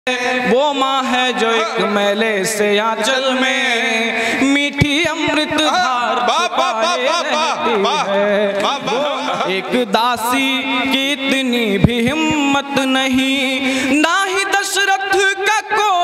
वो माँ है जो एक मैले से आंचल में मीठी अमृत धार छुपाए रहती है। एक दासी की इतनी भी हिम्मत नहीं, ना ही दशरथ का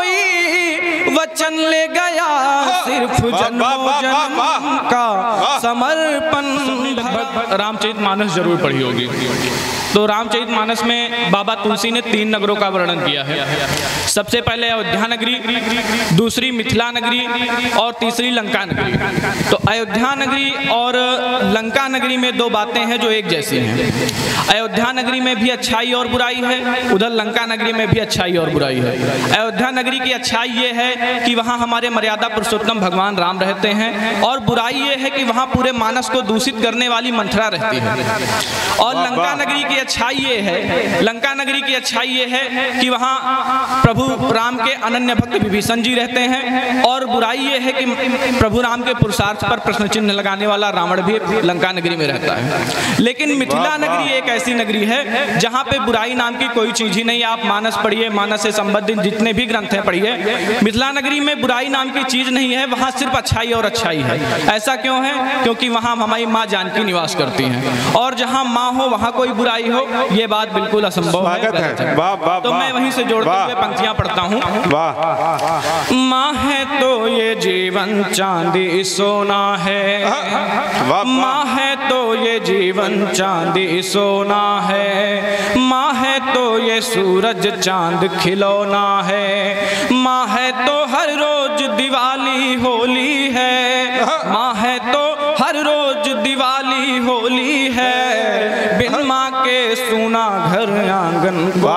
कोई वचन ले गया, सिर्फ जन्मों जन्म का समर्पण। रामचरितमानस जरूर पढ़ी होगी। तो रामचरितमानस में बाबा तुलसी ने 3 नगरों का वर्णन किया है। सबसे पहले अयोध्या नगरी, दूसरी मिथिला नगरी और तीसरी लंका नगरी। तो अयोध्या नगरी और लंका नगरी में 2 बातें हैं जो एक जैसी हैं। अयोध्या नगरी में भी अच्छाई और बुराई है, उधर लंका नगरी में भी अच्छाई और बुराई है। अयोध्या नगरी की अच्छाई ये है कि वहाँ हमारे मर्यादा पुरुषोत्तम भगवान राम रहते हैं, और बुराई ये है कि वहाँ पूरे मानस को दूषित करने वाली मंथरा रहती है। और लंका नगरी की अच्छाई ये है, लंका नगरी की अच्छाई ये है कि वहाँ प्रभु राम के अनन्य भक्त विभीषण जी रहते हैं, और बुराई ये है कि प्रभु राम के पुरुषार्थ पर प्रश्न चिन्ह लगाने वाला रावण भी लंका नगरी में रहता है। लेकिन मिथिला नगरी एक ऐसी नगरी है जहाँ पे बुराई नाम की कोई चीज ही नहीं। आप मानस पढ़िए, मानस से संबंधित जितने भी ग्रंथ हैं पढ़िए, मिथिला नगरी में बुराई नाम की चीज नहीं है, वहाँ सिर्फ अच्छाई और अच्छाई है। ऐसा क्यों है? क्योंकि वहाँ हमारी माँ जानकी निवास करती हैं, और जहाँ माँ हो वहाँ कोई बुराई हो, ये बात बिल्कुल असंभव है। तो मैं वहीं से जोड़ते हुए पंक्तियां पढ़ता हूँ। माँ है तो ये जीवन चांदी सोना है, माँ है तो ये जीवन चांदी सोना है, माँ है तो ये सूरज चांद खिलौना है, माँ है तो हर रोज दिवाली होली है, माँ है तो हर रोज दिवाली होली है, बिन माँ के सुना घर आंगन को,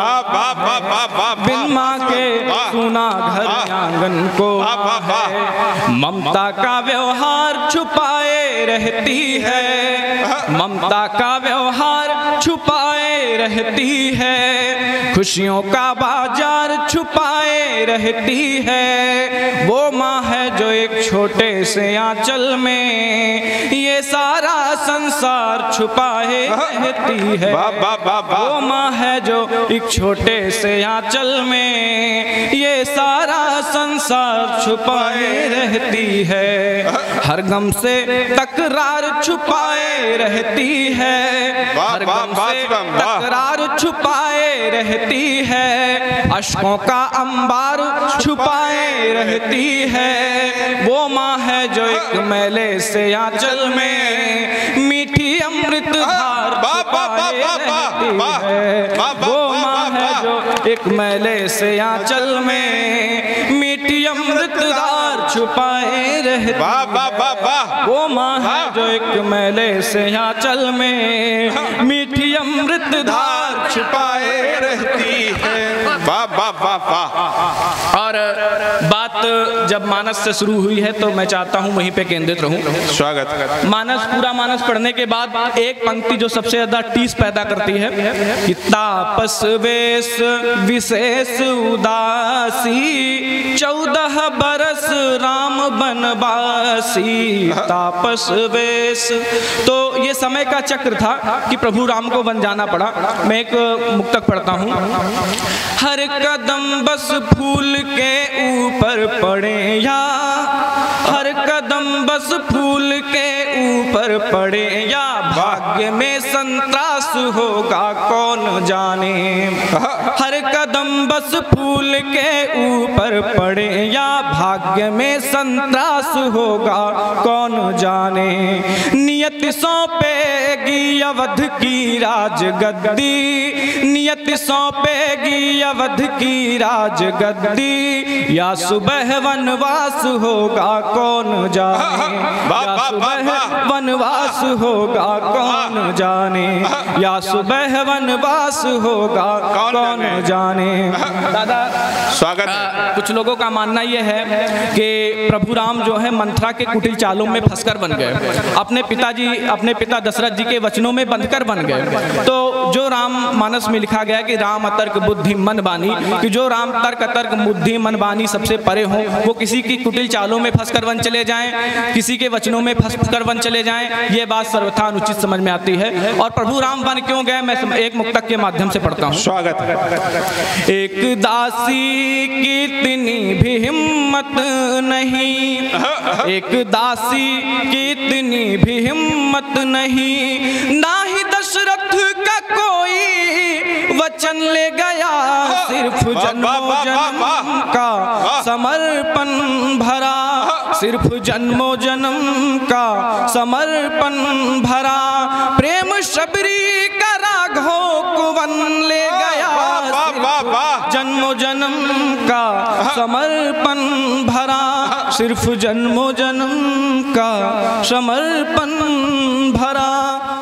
बिन माँ के सुना घर आंगन को है, ममता का व्यवहार छुपाए रहती है, ममता का व्यवहार छुपाए रहती है, खुशियों का बाजार छुपाए रहती है। वो माँ है जो एक छोटे से आंचल में ये सारा संसार छुपाए रहती है। वो माँ है जो एक छोटे से आंचल में ये सारा संसार छुपाए रहती है, हर गम से तकरार छुपाए रहती है, हर गम से तकरार छुपाए रहती है, अश्कों का अंबार छुपाए रहती है। वो माँ है जो एक मैले से आंचल में मीठी अमृत धार छुपाए रहती है। वो माँ है जो एक मैले से आंचल में मीठी अमृत धार छुपाए रहती है। वो माँ है जो एक मैले से आंचल में मीठी अमृत धार छुपाए रहती है। और बात जब मानस से शुरू हुई है तो मैं चाहता हूं वहीं पे केंद्रित रहूं। स्वागत। मानस, पूरा मानस पढ़ने के बाद एक पंक्ति जो सबसे ज्यादा टीस पैदा करती है कि तापस वेश विशेष उदासी 14 बरस राम बनवासी। तापस वेश, तो ये समय का चक्र था कि प्रभु राम को वन जाना पड़ा। मैं एक मुक्तक पढ़ता हूँ। हर कदम बस फूल के ऊपर पड़े या, हर कदम बस फूल के ऊपर पड़े या, भाग्य में संतरास होगा कौन जाने। हर कदम बस फूल के ऊपर पड़े या, भाग्य में संतरास होगा कौन जाने। नियत सौंपेगी अवध की राजगद्दी, नियत सौंपेगी अवध की राजगद्दी, या सुबह वनवास होगा कौन जाने, या सुबह वनवास होगा कौन जाने, या सुबह वनवास होगा कौन जाने। दादा स्वागत। कुछ लोगों का मानना यह है कि प्रभु राम जो है मंथरा के कुटिल चालों में फंसकर बन गए, अपने पिता दशरथ जी के वचनों में बंधकर बन गए। तो जो राम मानस में लिखा गया कि राम अतर्क बुद्धि मन बानी, कि जो राम तर्क अतर्क बुद्धि मन बानी सबसे परे हो, वो किसी की कुटिल चालों में फंसकर वन चले जाएं, किसी के वचनों में फंसकर वन चले जाएं, ये बात सर्वथा अनुचित समझ में आती है। और प्रभु राम वन क्यों गए, मैं एक मुक्तक के माध्यम से पढ़ता हूँ। स्वागत। एक दासी की इतनी भी हिम्मत नहीं, एक दासी की इतनी भी हिम्मत नहीं। ना ही दशरथ का कोई वचन ले गया, सिर्फ जन्मों जन्म का समर्पण भरा, सिर्फ जन्मों जन्म का समर्पण भरा। प्रेम शबरी का राघव को वन ले गया, जन्मों जन्म का समर्पण भरा, सिर्फ जन्मों जन्म का समर्पण भरा।